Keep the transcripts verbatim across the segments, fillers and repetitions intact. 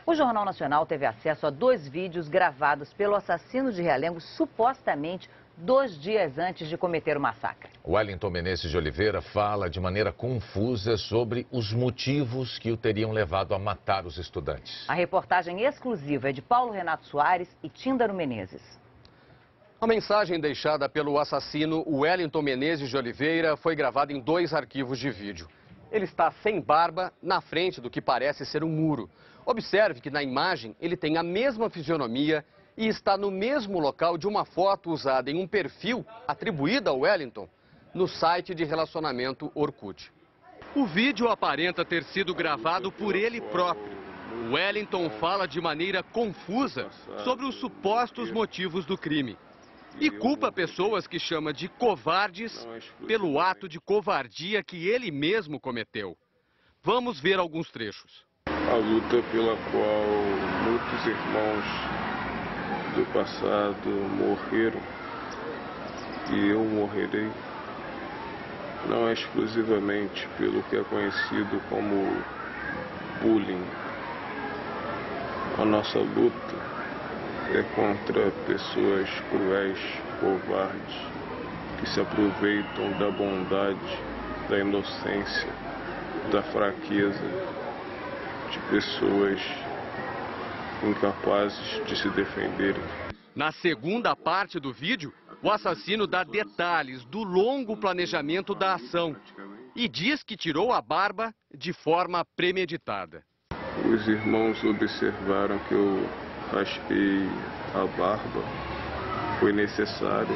O Jornal Nacional teve acesso a dois vídeos gravados pelo assassino de Realengo supostamente dois dias antes de cometer o massacre. Wellington Menezes de Oliveira fala de maneira confusa sobre os motivos que o teriam levado a matar os estudantes. A reportagem exclusiva é de Paulo Renato Soares e Tíndaro Menezes. A mensagem deixada pelo assassino Wellington Menezes de Oliveira foi gravada em dois arquivos de vídeo. Ele está sem barba, na frente do que parece ser um muro. Observe que na imagem ele tem a mesma fisionomia e está no mesmo local de uma foto usada em um perfil atribuído ao Wellington no site de relacionamento Orkut. O vídeo aparenta ter sido gravado por ele próprio. O Wellington fala de maneira confusa sobre os supostos motivos do crime e culpa pessoas que chama de covardes pelo ato de covardia que ele mesmo cometeu. Vamos ver alguns trechos. A luta pela qual muitos irmãos do passado morreram e eu morrerei não é exclusivamente pelo que é conhecido como bullying. A nossa luta é contra pessoas cruéis, covardes, que se aproveitam da bondade, da inocência, da fraqueza de pessoas incapazes de se defenderem. Na segunda parte do vídeo, o assassino dá detalhes do longo planejamento da ação e diz que tirou a barba de forma premeditada. Os irmãos observaram que eu raspei a barba. Foi necessário,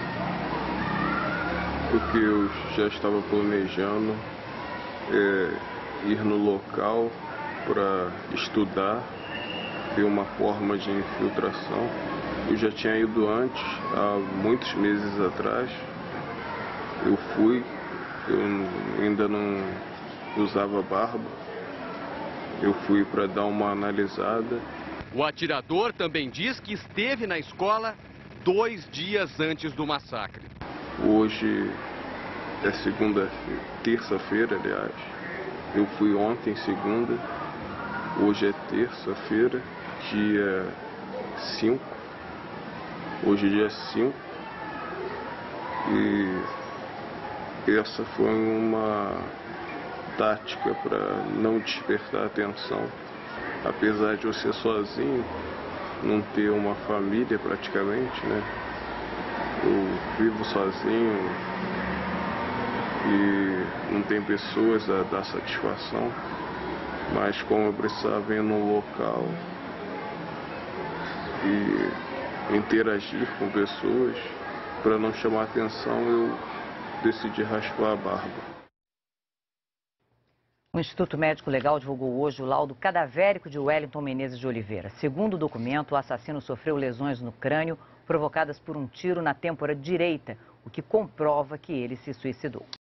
porque eu já estava planejando é, ir no local para estudar, ver uma forma de infiltração. Eu já tinha ido antes, há muitos meses atrás. Eu fui, eu ainda não usava barba. Eu fui para dar uma analisada. O atirador também diz que esteve na escola dois dias antes do massacre. Hoje é segunda, terça-feira, aliás. Eu fui ontem, segunda. Hoje é terça-feira, dia cinco. Hoje é dia cinco. E essa foi uma tática para não despertar atenção. Apesar de eu ser sozinho, não ter uma família praticamente, né? Eu vivo sozinho e não tem pessoas a dar satisfação. Mas como eu precisava ir no local e interagir com pessoas, para não chamar atenção, eu decidi raspar a barba. O Instituto Médico Legal divulgou hoje o laudo cadavérico de Wellington Menezes de Oliveira. Segundo o documento, o assassino sofreu lesões no crânio provocadas por um tiro na têmpora direita, o que comprova que ele se suicidou.